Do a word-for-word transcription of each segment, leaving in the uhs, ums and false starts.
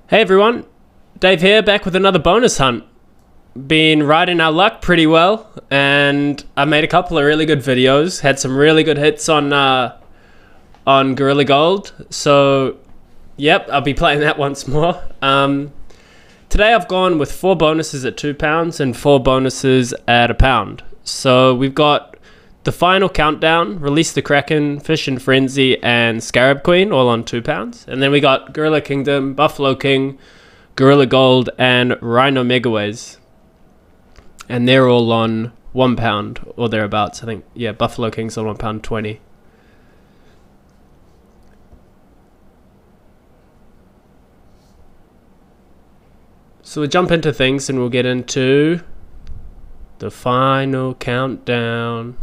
Hey everyone, Dave here, back with another bonus hunt. Been riding our luck pretty well, and I made a couple of really good videos. Had some really good hits on uh, on Gorilla Gold. So, yep, I'll be playing that once more. Um, today I've gone with four bonuses at two pounds and four bonuses at a pound. So we've got the final countdown, Release the Kraken, Fish and Frenzy, and Scarab Queen, all on two pounds. And then we got Gorilla Kingdom, Buffalo King, Gorilla Gold, and Rhino Megaways. And they're all on one pound or thereabouts. I think, yeah, Buffalo King's on one pound twenty. So we'll jump into things and we'll get into the final countdown.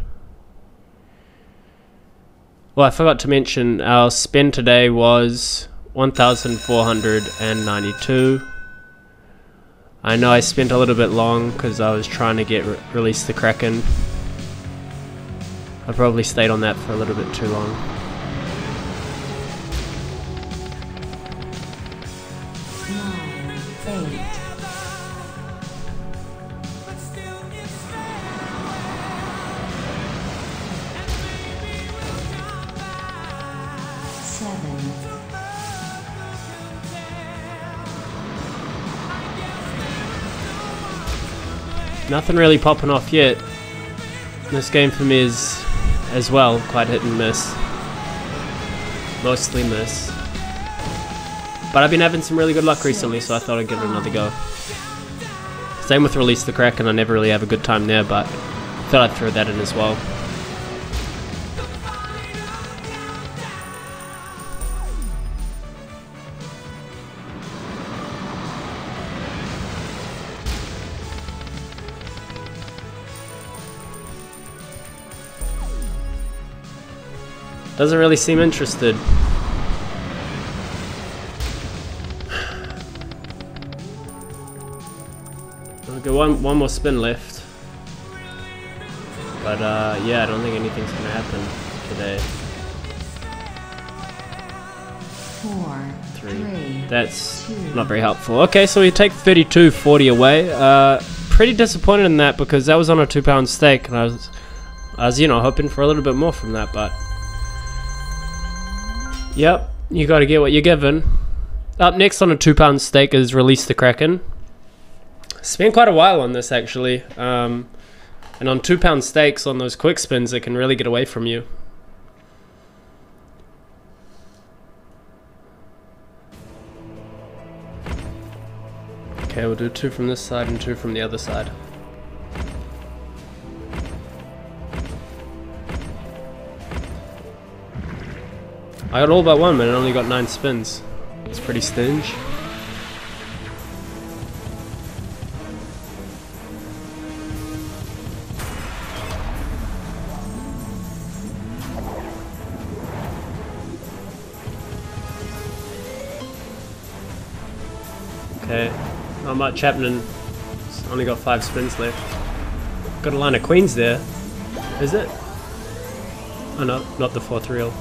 Well, I forgot to mention our spend today was one thousand four hundred ninety-two. I know I spent a little bit long because I was trying to get re Release the Kraken. I probably stayed on that for a little bit too long. Nine, eight. Nothing really popping off yet. This game for me is, as well, quite hit and miss. Mostly miss. But I've been having some really good luck recently, so I thought I'd give it another go. Same with Release the Kraken, I never really have a good time there, but I thought I'd throw that in as well. Doesn't really seem interested. Okay, one one more spin left. But uh, yeah, I don't think anything's gonna happen today. Four, three. three That's two. Not very helpful. Okay, so we take thirty-two forty away. Uh, pretty disappointed in that because that was on a two pound stake, and I was, I was, you know, hoping for a little bit more from that, but. Yep, you gotta get what you're given. Up next on a two pound stake is Release the Kraken. Spent quite a while on this actually. Um, and on two pound stakes on those quick spins, it can really get away from you. Okay, we'll do two from this side and two from the other side. I got all but one, but it only got nine spins. It's pretty stingy. Okay, not much happening. It's only got five spins left. Got a line of queens there. Is it? Oh no, not the fourth reel.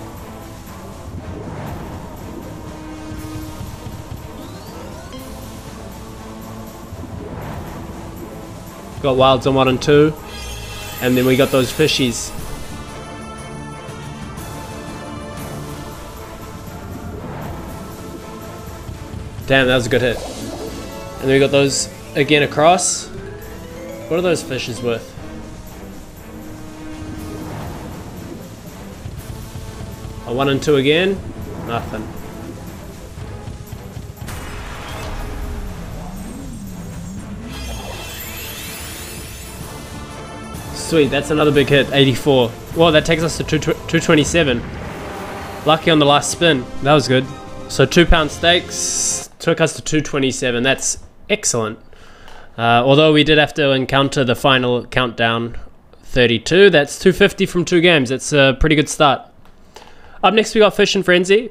Got wilds on one and two, and then we got those fishies. Damn, that was a good hit. And then we got those again across. What are those fishes worth? A one and two again, nothing. Sweet, that's another big hit, eighty-four. Well, that takes us to two twenty-seven. Lucky on the last spin, that was good. So two pound stakes took us to two twenty-seven, that's excellent. Uh, although we did have to encounter the final countdown thirty-two, that's two fifty from two games, that's a pretty good start. Up next we got Fish and Frenzy.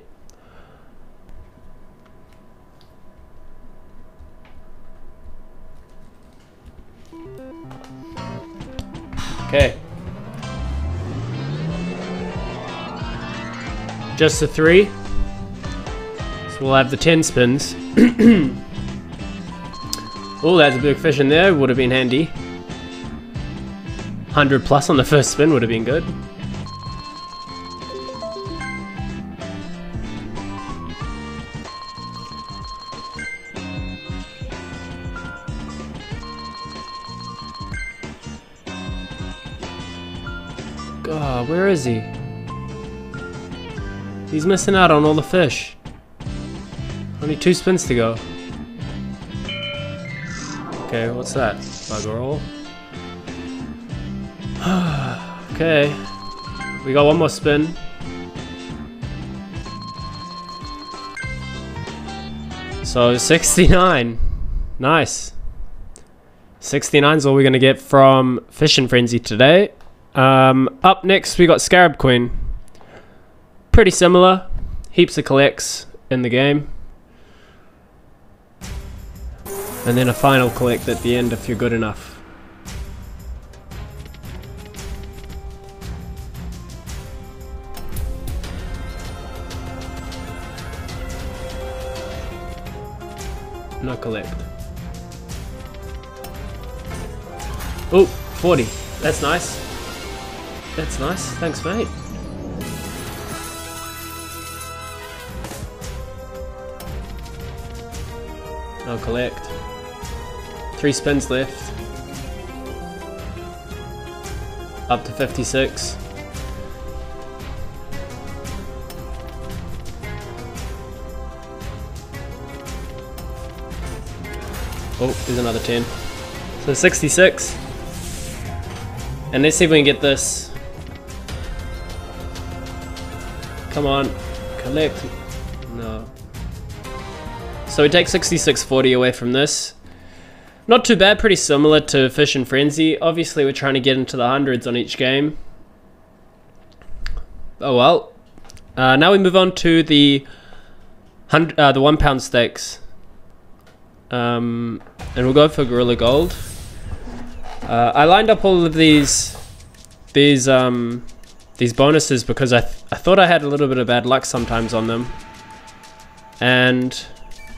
Okay. Just a three. So we'll have the ten spins. Oh, there's a big fish in there. Would have been handy. one hundred plus on the first spin would have been good. God, where is he? He's missing out on all the fish. Only two spins to go. Okay, what's that? Bugger all. Okay. We got one more spin. So sixty-nine. Nice. sixty-nine is all we're gonna get from Fishing Frenzy today. Um, up next we got Scarab Queen. Pretty similar. Heaps of collects in the game. And then a final collect at the end if you're good enough. No collect. Oh, forty. That's nice. That's nice. Thanks, mate. No collect. Three spins left. Up to fifty-six. Oh, there's another ten. So sixty-six. And let's see if we can get this. Come on. Collect. No. So we take sixty-six forty away from this. Not too bad, pretty similar to Fish and Frenzy. Obviously we're trying to get into the hundreds on each game. Oh well. Uh, now we move on to the hundred, uh, the one pound stakes. Um, and we'll go for Gorilla Gold. Uh, I lined up all of these these um, these bonuses because I, th I thought I had a little bit of bad luck sometimes on them. And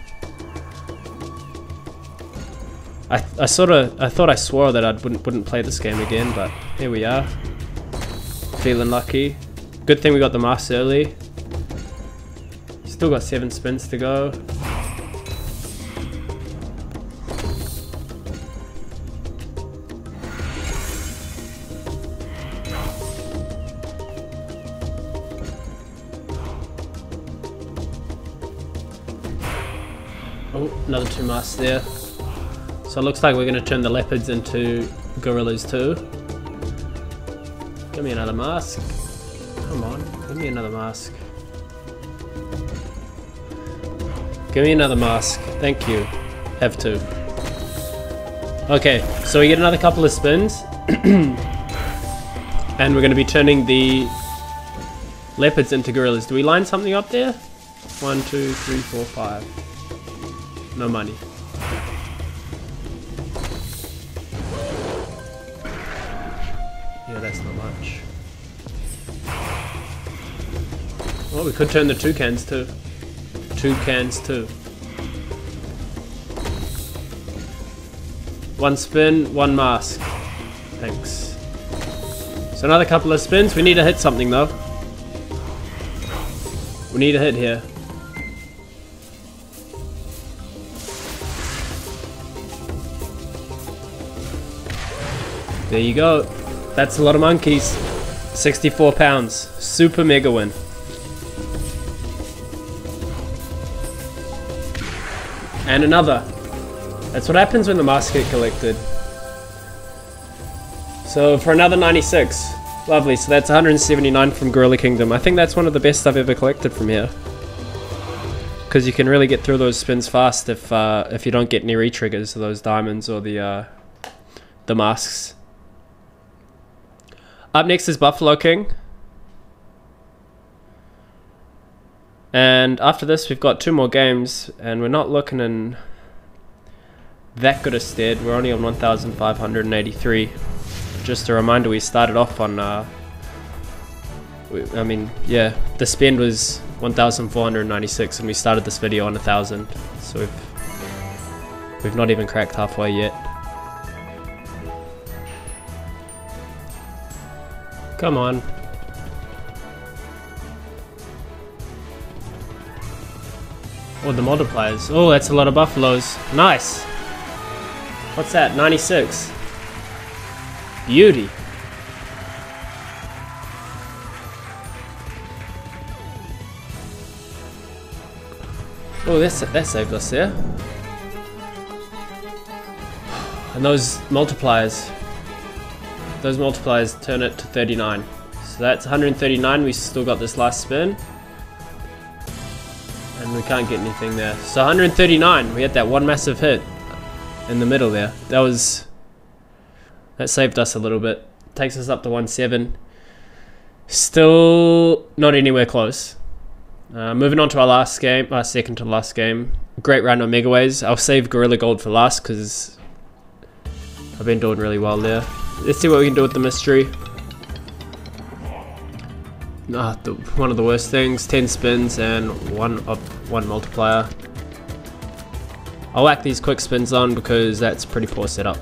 I, I sort of, I thought I swore that I wouldn't, wouldn't play this game again, but here we are. Feeling lucky. Good thing we got the mask early. Still got seven spins to go. Oh, another two masks there. So it looks like we're going to turn the leopards into gorillas too. Give me another mask. Come on, give me another mask. Give me another mask. Thank you. Have two. Okay, so we get another couple of spins. And we're going to be turning the leopards into gorillas. Do we line something up there? One, two, three, four, five. No money. Yeah, that's not much. Well, we could turn the toucans too. Toucans too. One spin, one mask. Thanks. So another couple of spins. We need to hit something though. We need a hit here. There you go. That's a lot of monkeys. sixty-four pounds. Super mega win. And another. That's what happens when the masks get collected. So for another ninety-six. Lovely. So that's one hundred seventy-nine from Gorilla Kingdom. I think that's one of the best I've ever collected from here. Because you can really get through those spins fast if uh, if you don't get any re-triggers of those diamonds or the uh, the masks. Up next is Buffalo King. And after this we've got two more games and we're not looking in that good a stead. We're only on one thousand five hundred eighty-three. Just a reminder, we started off on uh, we, I mean yeah, the spend was one thousand four hundred ninety-six, and we started this video on one thousand. So we've, we've not even cracked halfway yet. Come on. Oh, the multipliers. Oh, that's a lot of buffaloes. Nice. What's that? ninety-six. Beauty. Oh, that's, that saved us there. And those multipliers. Those multipliers turn it to thirty-nine. So that's one hundred thirty-nine. We still got this last spin. And we can't get anything there. So one hundred thirty-nine. We had that one massive hit in the middle there. That was... That saved us a little bit. Takes us up to one seven. Still not anywhere close. Uh, moving on to our last game, our second to last game. Great round of Megaways. I'll save Gorilla Gold for last because I've been doing really well there. Let's see what we can do with the mystery. Ah, the, one of the worst things. ten spins and one up, one multiplier. I'll whack these quick spins on because that's pretty poor setup.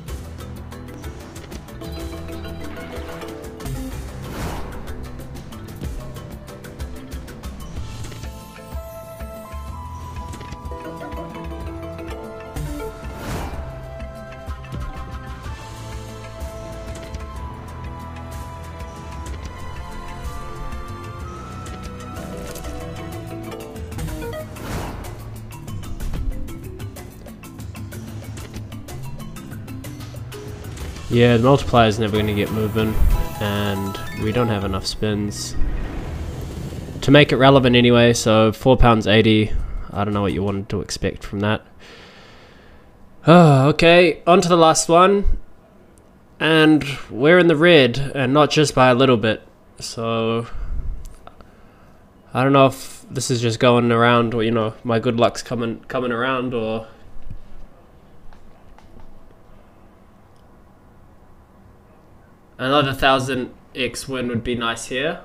Yeah, the multiplier is never going to get moving, and we don't have enough spins to make it relevant anyway, so four pounds eighty, I don't know what you wanted to expect from that. Oh, okay, on to the last one, and we're in the red, and not just by a little bit, so I don't know if this is just going around, or, you know, my good luck's coming, coming around, or... Another one thousand X win would be nice here.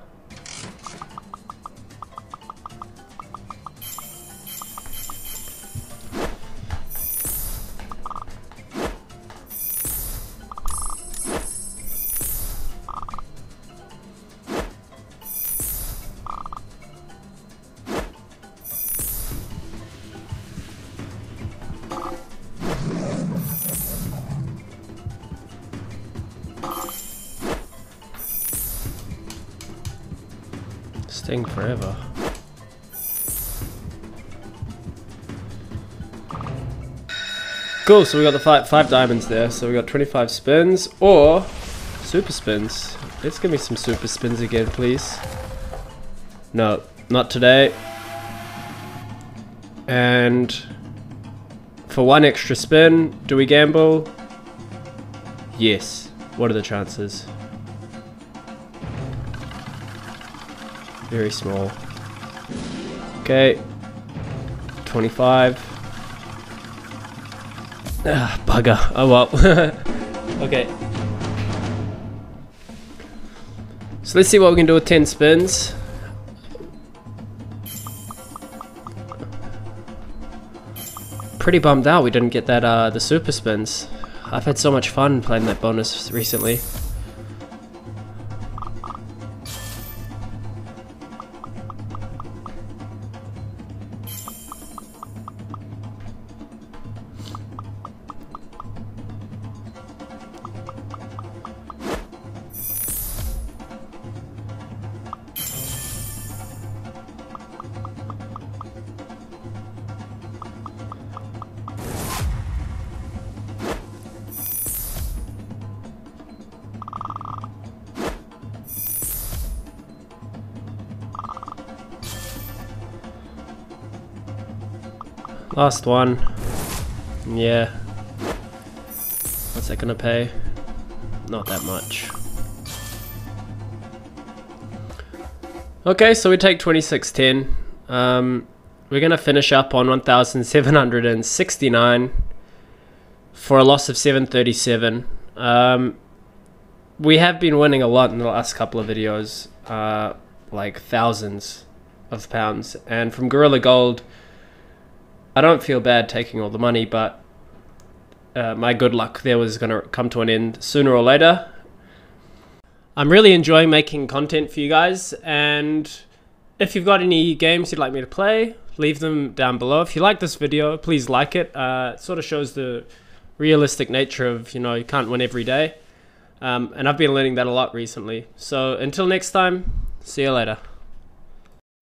Sting forever. Cool, so we got the five, five diamonds there, so we got twenty-five spins, or super spins. Let's give me some super spins again, please. No, not today. And for one extra spin, do we gamble? Yes. What are the chances? Very small. Okay. twenty-five. Ah, bugger. Oh well. Okay. So let's see what we can do with ten spins. Pretty bummed out we didn't get that uh, the super spins. I've had so much fun playing that bonus recently. Last one. Yeah. What's that gonna pay? Not that much. Okay, so we take twenty-six ten. Um, we're gonna finish up on one thousand seven hundred sixty-nine for a loss of seven thirty-seven. Um, we have been winning a lot in the last couple of videos, uh, like thousands of pounds. And from Gorilla Gold, I don't feel bad taking all the money, but uh, my good luck there was going to come to an end sooner or later. I'm really enjoying making content for you guys, and if you've got any games you'd like me to play, leave them down below. If you like this video, please like it. Uh, it sort of shows the realistic nature of, you know, you can't win every day. Um, and I've been learning that a lot recently. So until next time, see you later.